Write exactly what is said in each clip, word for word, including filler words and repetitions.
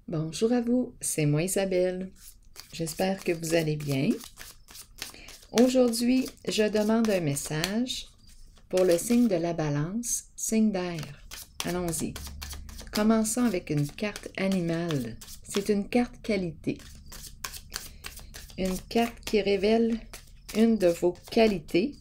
Bonjour à vous, c'est moi Isabelle. J'espère que vous allez bien. Aujourd'hui, je demande un message pour le signe de la balance, signe d'air. Allons-y. Commençons avec une carte animale. C'est une carte qualité. Une carte qui révèle une de vos qualités.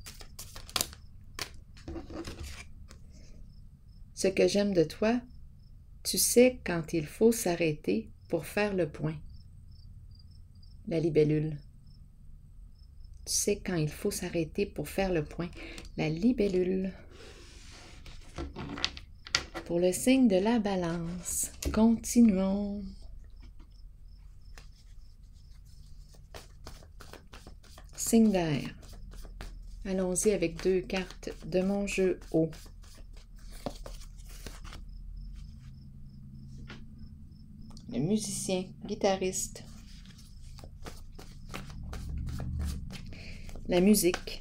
Ce que j'aime de toi, tu sais quand il faut s'arrêter pour faire le point. La libellule. Tu sais quand il faut s'arrêter pour faire le point. La libellule. Pour le signe de la balance, continuons. Signe d'air. Allons-y avec deux cartes de mon jeu haut. Le musicien, guitariste. La musique.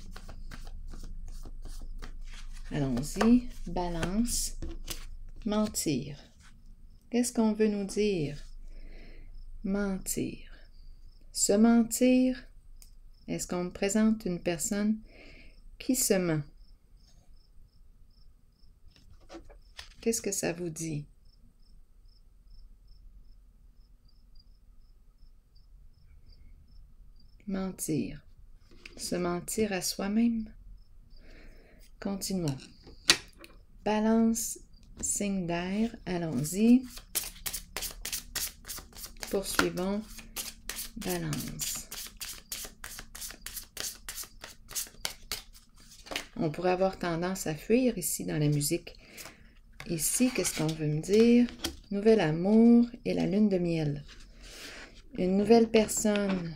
Allons-y, balance, mentir. Qu'est-ce qu'on veut nous dire? Mentir. Se mentir, est-ce qu'on me présente une personne qui se ment? Qu'est-ce que ça vous dit? Mentir. Se mentir à soi-même. Continuons. Balance, signe d'air, allons-y. Poursuivons. Balance. On pourrait avoir tendance à fuir ici dans la musique. Ici, qu'est-ce qu'on veut me dire? Nouvel amour et la lune de miel. Une nouvelle personne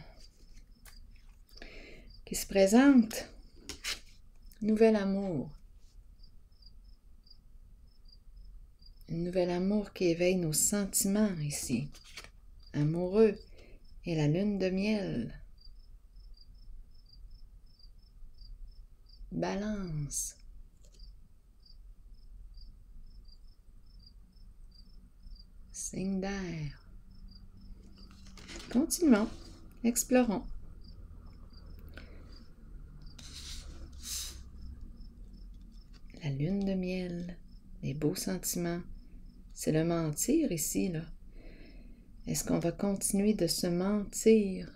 qui se présente. Nouvel amour. Un nouvel amour qui éveille nos sentiments ici. Amoureux et la lune de miel. Balance. Signe d'air. Continuons. Explorons. La lune de miel. Les beaux sentiments. C'est le mentir ici, là. Est-ce qu'on va continuer de se mentir?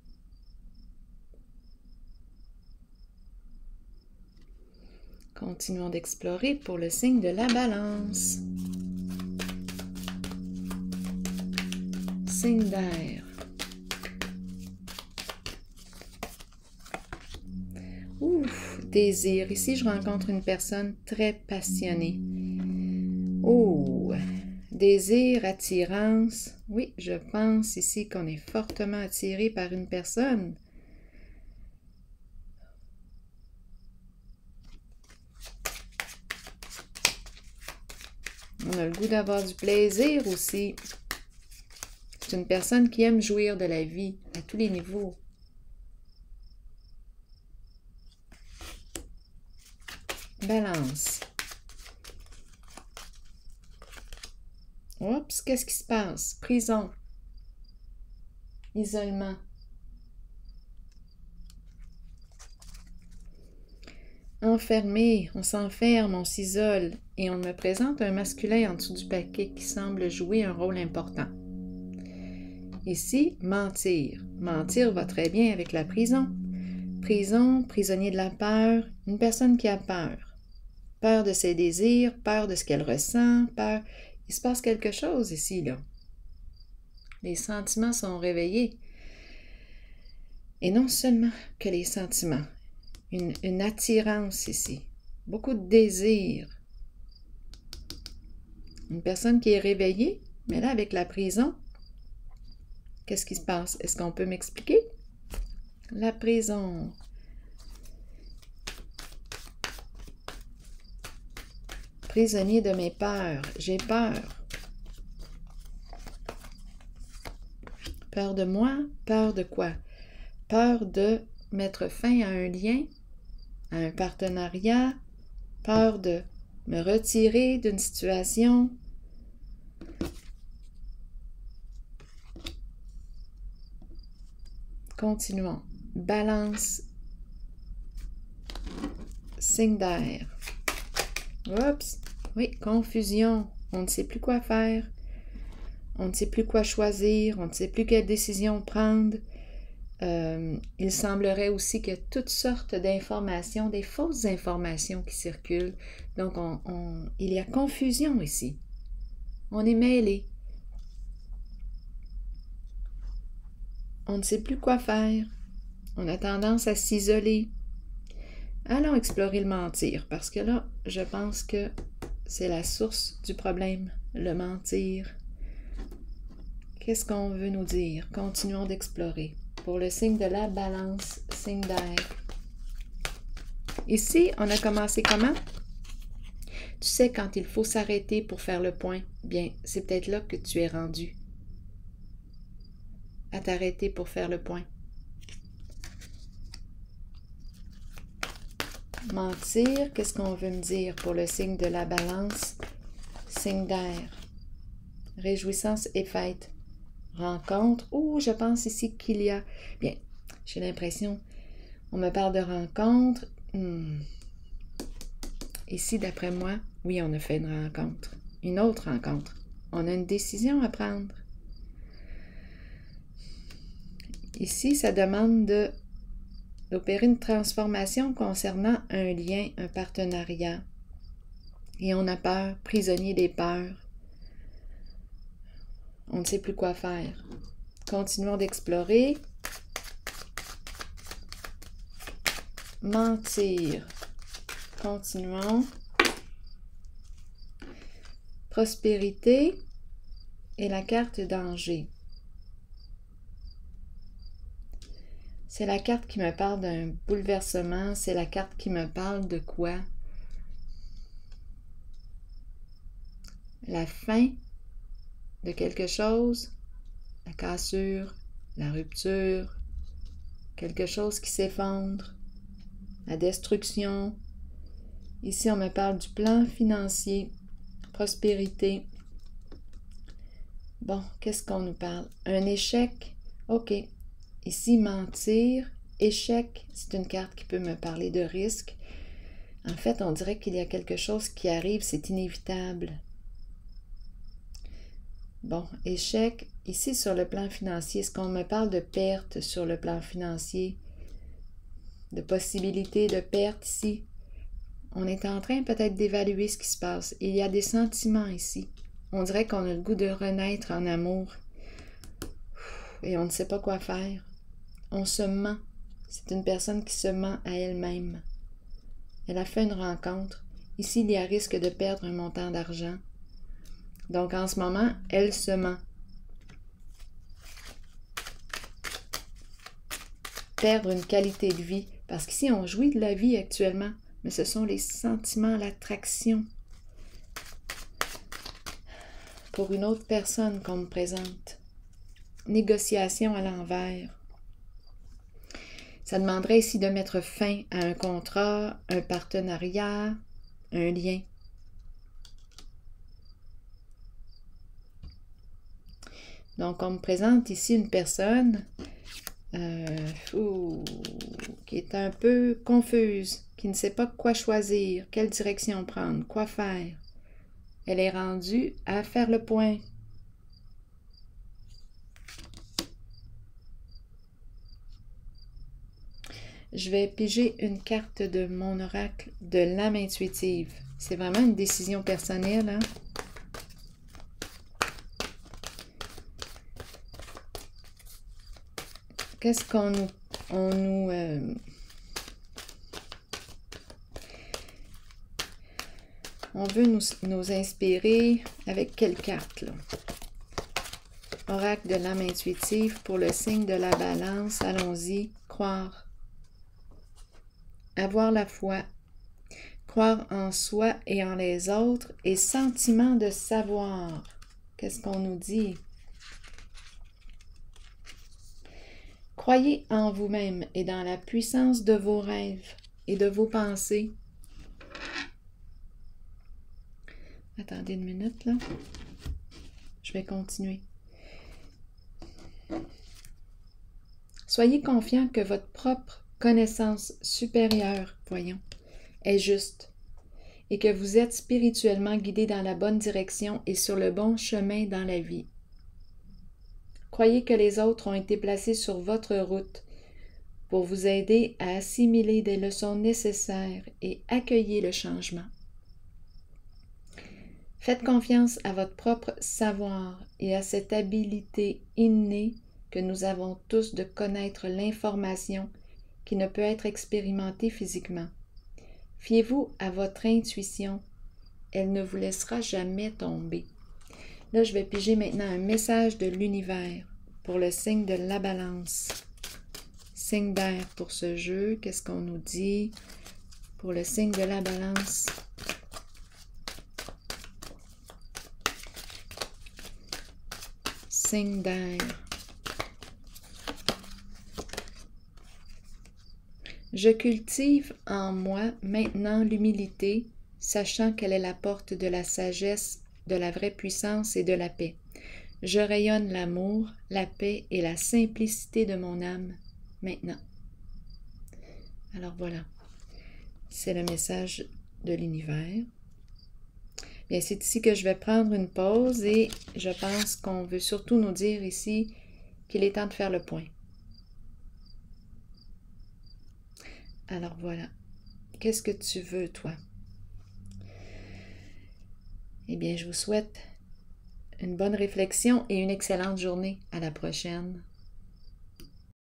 Continuons d'explorer pour le signe de la balance. Signe d'air. Ouf, désir. Ici, je rencontre une personne très passionnée. Oh, désir, attirance. Oui, je pense ici qu'on est fortement attiré par une personne. On a le goût d'avoir du plaisir aussi. C'est une personne qui aime jouir de la vie à tous les niveaux. Balance. Oups, qu'est-ce qui se passe? Prison. Isolement. Enfermé, on s'enferme, on s'isole et on me présente un masculin en dessous du paquet qui semble jouer un rôle important. Ici, mentir. Mentir va très bien avec la prison. Prison, prisonnier de la peur, une personne qui a peur. Peur de ses désirs, peur de ce qu'elle ressent, peur... Il se passe quelque chose ici, là. Les sentiments sont réveillés. Et non seulement que les sentiments, une, une attirance ici, beaucoup de désir. Une personne qui est réveillée, mais là, avec la prison, qu'est-ce qui se passe? Est-ce qu'on peut m'expliquer? La prison. Prisonnier de mes peurs. J'ai peur. Peur de moi? Peur de quoi? Peur de mettre fin à un lien, à un partenariat. Peur de me retirer d'une situation. Continuons. Balance. Signe d'air. Oups. Oui, confusion. On ne sait plus quoi faire. On ne sait plus quoi choisir. On ne sait plus quelle décision prendre. Euh, il semblerait aussi que toutes sortes d'informations, des fausses informations qui circulent. Donc, on, on, il y a confusion ici. On est mêlé. On ne sait plus quoi faire. On a tendance à s'isoler. Allons explorer le mentir, parce que là, je pense que c'est la source du problème, le mentir. Qu'est-ce qu'on veut nous dire? Continuons d'explorer. Pour le signe de la balance, signe d'air. Ici, on a commencé comment? Tu sais, quand il faut s'arrêter pour faire le point, bien, c'est peut-être là que tu es rendu. À t'arrêter pour faire le point. Mentir, qu'est-ce qu'on veut me dire pour le signe de la balance? Signe d'air. Réjouissance et fête. Rencontre. Oh, je pense ici qu'il y a... Bien, j'ai l'impression... On me parle de rencontre. Hmm. Ici, d'après moi, oui, on a fait une rencontre. Une autre rencontre. On a une décision à prendre. Ici, ça demande de... d'opérer une transformation concernant un lien, un partenariat. Et on a peur, prisonnier des peurs. On ne sait plus quoi faire. Continuons d'explorer. Mentir. Continuons. Prospérité et la carte danger. C'est la carte qui me parle d'un bouleversement. C'est la carte qui me parle de quoi? La fin de quelque chose, la cassure, la rupture, quelque chose qui s'effondre, la destruction. Ici, on me parle du plan financier, prospérité. Bon, qu'est-ce qu'on nous parle? Un échec? OK. Ici, mentir, échec, c'est une carte qui peut me parler de risque. En fait, on dirait qu'il y a quelque chose qui arrive, c'est inévitable. Bon, échec, ici sur le plan financier, est-ce qu'on me parle de perte sur le plan financier? De possibilité de perte ici? On est en train peut-être d'évaluer ce qui se passe. Il y a des sentiments ici. On dirait qu'on a le goût de renaître en amour. Et on ne sait pas quoi faire. On se ment. C'est une personne qui se ment à elle-même. Elle a fait une rencontre. Ici, il y a risque de perdre un montant d'argent. Donc, en ce moment, elle se ment. Perdre une qualité de vie. Parce qu'ici, on jouit de la vie actuellement. Mais ce sont les sentiments, l'attraction pour une autre personne qu'on me présente. Négociation à l'envers. Ça demanderait ici de mettre fin à un contrat, un partenariat, un lien. Donc, on me présente ici une personne euh, ouh, qui est un peu confuse, qui ne sait pas quoi choisir, quelle direction prendre, quoi faire. Elle est rendue à faire le point. Je vais piger une carte de mon oracle de l'âme intuitive. C'est vraiment une décision personnelle, hein? Qu'est-ce qu'on nous... On nous euh, on veut nous, nous inspirer avec quelle carte, là? Oracle de l'âme intuitive pour le signe de la balance. Allons-y. Croire. Avoir la foi. Croire en soi et en les autres. Et sentiment de savoir. Qu'est-ce qu'on nous dit? Croyez en vous-même et dans la puissance de vos rêves et de vos pensées. Attendez une minute, là. Je vais continuer. Soyez confiant que votre propre connaissance supérieure, voyons, est juste et que vous êtes spirituellement guidé dans la bonne direction et sur le bon chemin dans la vie. Croyez que les autres ont été placés sur votre route pour vous aider à assimiler des leçons nécessaires et accueillir le changement. Faites confiance à votre propre savoir et à cette habilité innée que nous avons tous de connaître l'information qui ne peut être expérimentée physiquement. Fiez-vous à votre intuition, elle ne vous laissera jamais tomber. Là, je vais piger maintenant un message de l'univers pour le signe de la balance. Signe d'air pour ce jeu, qu'est-ce qu'on nous dit pour le signe de la balance? Signe d'air. Je cultive en moi maintenant l'humilité, sachant qu'elle est la porte de la sagesse, de la vraie puissance et de la paix. Je rayonne l'amour, la paix et la simplicité de mon âme maintenant. Alors voilà, c'est le message de l'univers. Bien, c'est ici que je vais prendre une pause et je pense qu'on veut surtout nous dire ici qu'il est temps de faire le point. Alors voilà, qu'est-ce que tu veux, toi? Eh bien, je vous souhaite une bonne réflexion et une excellente journée. À la prochaine.